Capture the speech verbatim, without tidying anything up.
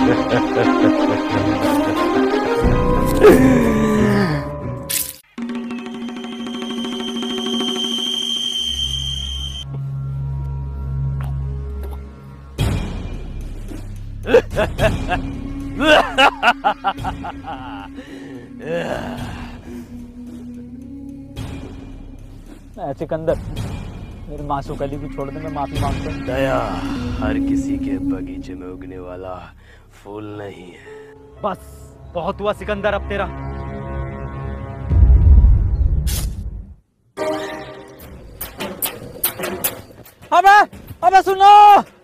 सिकंदर, मेरे मासूक अली को छोड़ दे, मैं माफी मांगता हूँ। दया हर किसी के बगीचे में उगने वाला फूल नहीं है। बस बहुत हुआ सिकंदर, अब तेरा। अबे अबे सुनो।